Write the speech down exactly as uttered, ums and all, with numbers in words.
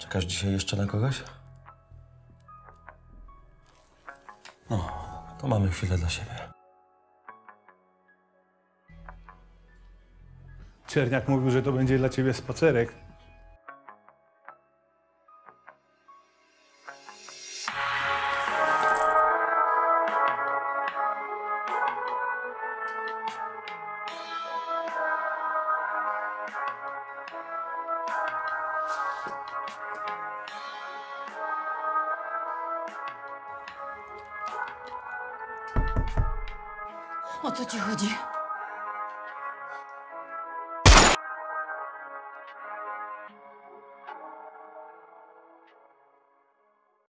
Czekasz dzisiaj jeszcze na kogoś? No, to mamy chwilę dla siebie. Czerniak mówił, że to będzie dla ciebie spacerek. O co ci chodzi?